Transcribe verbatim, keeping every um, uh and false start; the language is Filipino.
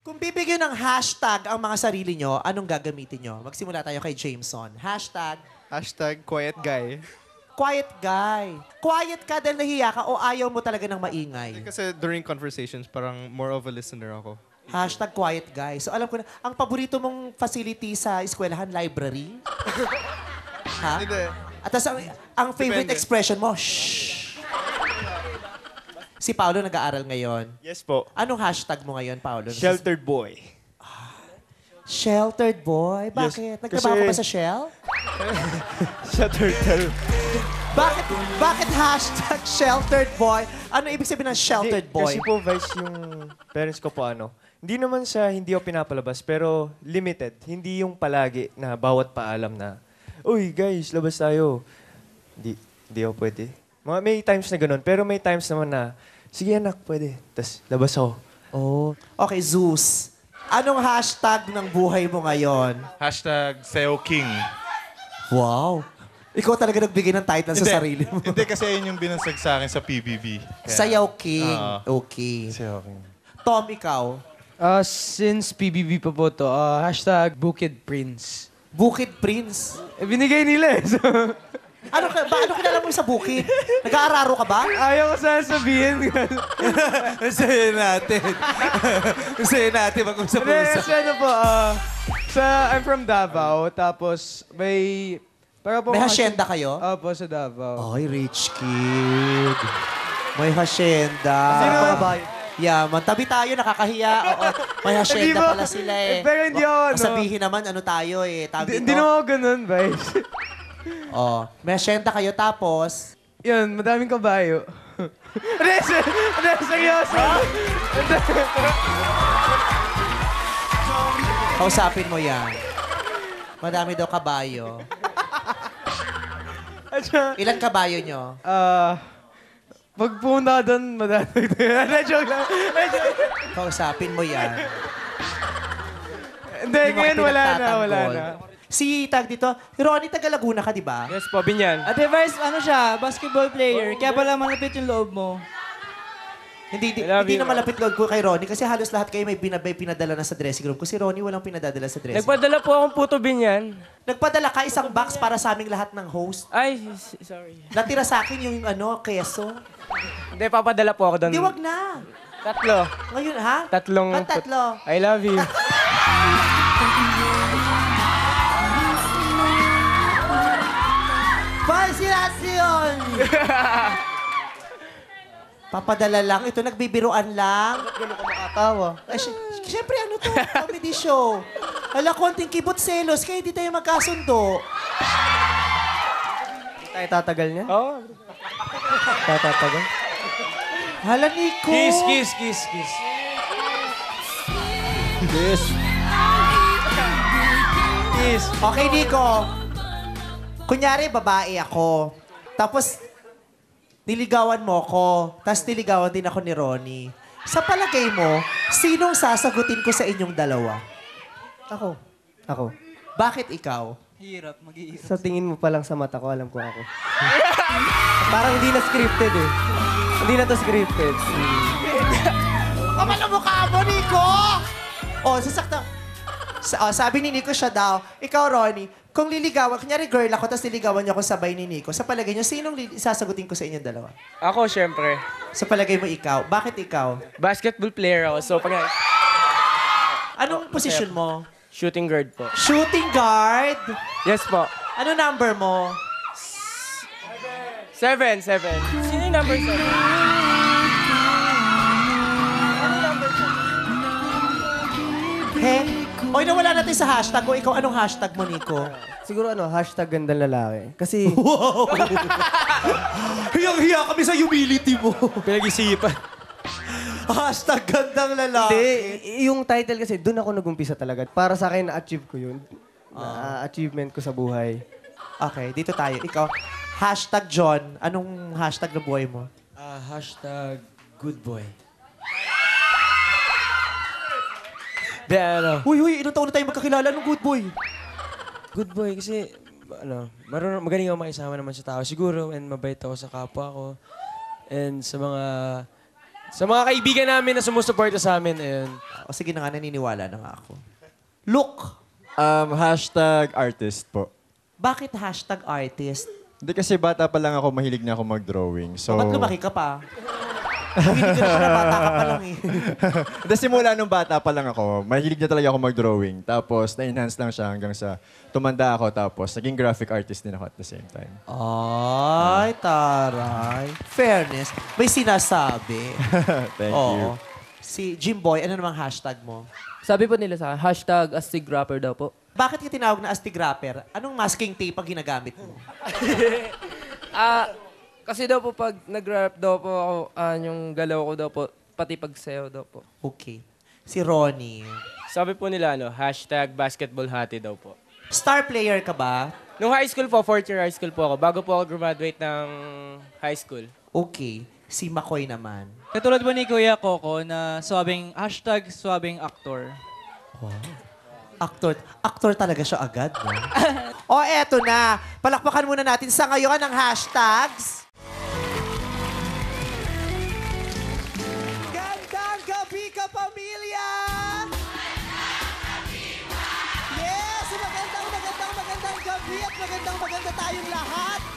Kung bibigyan ng hashtag ang mga sarili nyo, anong gagamitin nyo? Magsimula tayo kay Jameson. Hashtag, Hashtag quiet guy. quiet guy. Quiet ka dahil nahiya ka o ayaw mo talaga ng maingay? Kasi during conversations, parang more of a listener ako. Hashtag quiet guy. So alam ko na, ang paborito mong facility sa eskwelahan, library? Ha? Hindi. At tas ang, ang favorite Depende. expression mo, shh. Si Paolo nag-aaral ngayon. Yes po. Anong hashtag mo ngayon, Paolo? Sheltered boy. Sheltered boy? Bakit? Nagtrabaho ka ba kasi- sa Shell? Sheltered. Bakit bakit hashtag sheltered boy? Ano ibig sabihin ng sheltered Hindi, boy? Kasi po, Vice, yung parents ko po ano, hindi naman sa hindi ako pinapalabas, pero limited. Hindi yung palagi na bawat paalam na, uy, guys, labas tayo. Hindi, hindi ako pwede. Mga, may times na ganun, pero may times naman na, sige anak, pwede. Tapos, labas ako. Oh. Okay, Zeus. Anong hashtag ng buhay mo ngayon? Hashtag Seo King. Wow. Ikaw talaga nagbigay ng title sa sarili mo. Hindi kasi yun yung binansag sa akin sa P B B. Kaya- Sayaw King. Oo. Okay. Seo King. Tom, ikaw? Uh, since P B B pa po to, uh, hashtag Bukid Prince. Bukid Prince. Eh, binigay nila eh. So, Ano ka, ba, ano kilala mo sa bukid? Nag-aararo ka ba? ayaw ko sana sabihin. Sayin natin. Sayin natin Hindi, mag-usap-usap. kasi ano po, uh, sa, I'm from Davao, tapos may... Para po May hasyenda kayo? Opo, sa Davao. Ay, rich kid. May hasyenda. Sino ba? Babae. Yaman. Tabi tayo, nakakahiya. Oo. May hasyenda Hindi ba? pala sila eh. Eh, pero hindi ako, ano. Sabihin naman, ano tayo eh. Tawag Hindi dito. hindi naman ako ganun, Vice. Oh. May hasyenda kayo tapos... Yun, madaming kabayo. Hindi, ser- hindi, seryoso. Kausapin mo yan. Madami daw kabayo. At siya, Ilan kabayo nyo? ah, pag pumunta ka doon, madaming. Hindi, joke lang. Hindi, joke lang. Kausapin mo yan. Hindi, Hindi mo ngayon wala na, pinagtatanggol. wala na. Si tag dito, Ronnie, taga Laguna ka, di ba? Yes po, Binyan. Ate Vice, ano siya, basketball player. Kaya pala malapit yung loob mo. Hindi, di, I love hindi you. na malapit loob ko kay Ronnie kasi halos lahat kayo may binabay pinadala na sa dressing room. Kasi Ronnie walang pinadadala sa dressing room. Nagpadala po akong puto Binyan. Nagpadala ka isang box para sa aming lahat ng host. Ay, s- sorry. Natira sa akin yung ano, keso. Hindi, papadala po ako doon. Hindi, wag na. Tatlo. Ngayon, ha? Tatlong... Ba't tatlo? I love you. Fascination! Papadala lang. Ito, nagbibiruan lang. Gano'n ka makatawa. Ay, sy- Siyempre, ano to? Comedy show. Hala, konting kibot selos, kaya hindi tayo magkasundo. Hindi tayo tatagal niya? Oo. Tatatagal? Hala, Nico. Kiss, kiss, kiss, kiss. Yes. Kiss. Okay, Nico. Kunyari, babae ako. Tapos, niligawan mo ko. Tapos, niligawan din ako ni Ronnie. Sa palagay mo, sinong sasagutin ko sa inyong dalawa? Ako. Ako. Bakit ikaw? Hirap, mag-iirap. Sa tingin mo pa lang sa mata ko, alam ko ako. Parang hindi na scripted eh. Hindi na to scripted. Kapal ang mukha mo, Nico! O, sasakta. Sa, oh, sabi ni Nico siya daw, ikaw, Ronnie, kung liligawan, kunyari girl ako, tapos liligawan niyo ako sabay ni Nico, sa palagay niyo, sinong li- sasagutin ko sa inyong dalawa? Ako, syempre. Sa palagay mo, ikaw. Bakit ikaw? Basketball player ako. So, pag Anong posisyon mo? shooting guard po. Shooting guard? Yes po. Ano number mo? Seven, seven. Sino yung number seven? He? Oy, nawala natin sa hashtag ko. Ikaw, anong hashtag mo, Nico? Siguro ano, hashtag gandang lalaki. Kasi Wow! Hiyang-hiya kami sa humility mo. Pinag-isipan. hashtag gandang lalaki. Hindi, yung title kasi, doon ako nag-umpisa talaga. Para sa akin, na-achieve ko yun. Na achievement ko sa buhay. Okay, dito tayo. Ikaw, hashtag John. Anong hashtag na buhay mo? Ah, hashtag good boy. Di, ano. Huy, huy, ilang taon na tayo magkakilala ng good boy? Good boy kasi, ano, marunong, magaling ako makisama naman sa tao. Siguro, and mabait ako sa kapwa ko. And sa mga Sa mga kaibigan namin na sumusuporta sa amin, ayun. O sige na nga, naniniwala na nga ako. Look! Um, hashtag artist po. Bakit hashtag artist? Hindi kasi bata pa lang ako, mahilig na ako mag-drawing. So, O ba't lumaki ka pa? Hindi ka na pala, bata ka pa lang eh. Hindi, simula nung bata pa lang ako, mahilig na talaga ako mag-drawing. Tapos, na-enhance lang siya hanggang sa tumanda ako. Tapos, naging graphic artist din ako at the same time. Ay, taray. Fairness. May sinasabi. Thank Oo. you. Si Jimboy, ano namang hashtag mo? Sabi po nila sa akin, hashtag astig rapper daw po. Bakit ka tinawag na astig rapper? Anong masking tape ang ginagamit mo? Ah, kasi daw po pag nag-rap daw po ako, ah, yung galaw ko daw po, pati pagsayaw daw po. Okay. Si Ronnie. Sabi po nila, ano, hashtag basketball hati daw po. Star player ka ba? Nung high school po, fourth year high school po ako, bago po ako graduate ng high school. Okay. Si Makoy naman. Katulad po ni Kuya Coco na swabing, hashtag swabing actor. Actor. Actor talaga siya agad, no? O, eto na. Palakpakan muna natin sa ngayon ang hashtags. Gandang gabi ka, pamilya! Yes! Magandang, magandang, magandang gabi at magandang, maganda tayong lahat.